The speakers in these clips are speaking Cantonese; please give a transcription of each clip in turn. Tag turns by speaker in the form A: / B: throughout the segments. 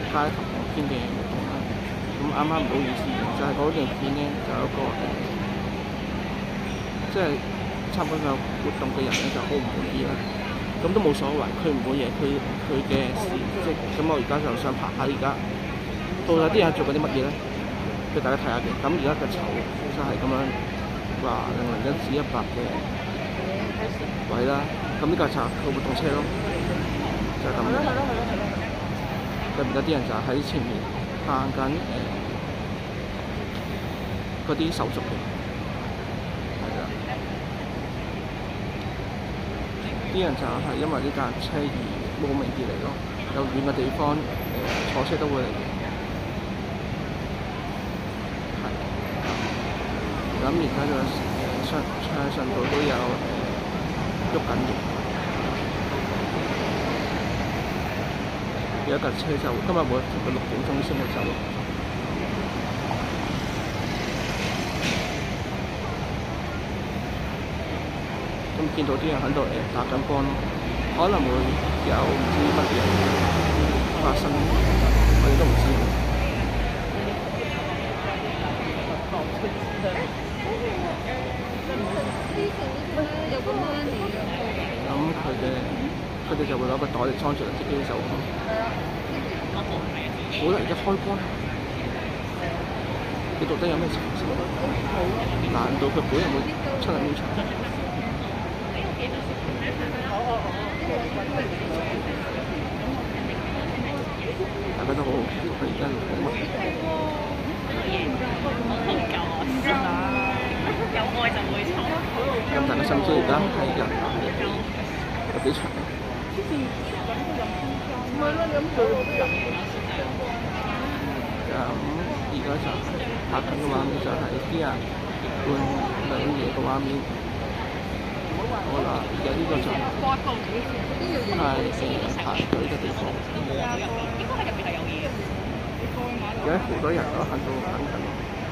A: 街頭片嘅活動啦。咁啱啱唔好意思，就係嗰段片咧就有一個即係參加個活動嘅人咧就好唔滿意啦。咁都冇所謂，佢唔滿意佢嘅事蹟。咁我而家就想拍下而家到底啲人做緊啲乜嘢咧，俾大家睇下嘅。咁而家嘅籌就係咁樣話001-100嘅位啦。咁呢個就係佢活動車咯，就係咁樣。咁而家啲人就喺前面行緊嗰啲手續嘅，係啦。啲人就係因為呢架車而慕名而嚟咯，有遠嘅地方坐車都會嚟嘅。係。咁而家就上度都有喐緊嘅。有一架車就今日會到6點鐘先會走。咁見到啲人喺度打緊光咯，可能會有唔知乜嘢發生，我哋都唔知。咁佢哋就會攞個袋嚟裝住自己手咯。好啦，而家開光，你到底有咩情況？難道佢本人會出嚟面場？大家都好好奇，佢而家要講乜？
B: 有愛就會衝。
A: 咁大家知唔知而家係人有幾長？而家就拍緊嘅畫面就係啲人換兩嘢嘅畫面。好啦，而家呢個就係排隊嘅地方。而家好多人都喺度等緊。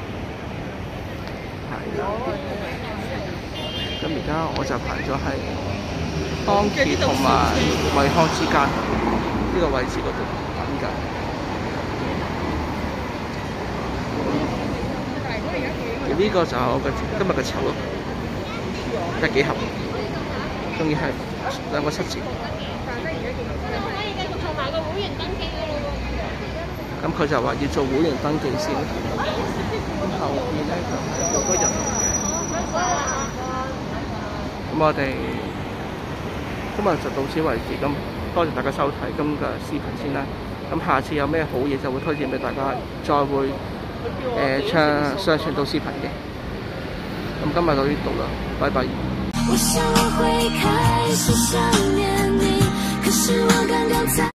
A: 係啦。咁而家我就排咗喺康橋同埋惠康之間呢個位置嗰度等緊。而呢個就係我嘅今日嘅籌咯，得幾盒，仲要係2個7折。咁佢就話要做會員登記先，咁後邊咧就係好多人嘅。咁我哋今日就到此為止，咁多謝大家收睇今個視頻先啦。咁下次有咩好嘢就會推薦俾大家，再會上傳到視頻嘅。咁今日到呢度啦，拜拜。我想我會開始想念你，可是我剛剛才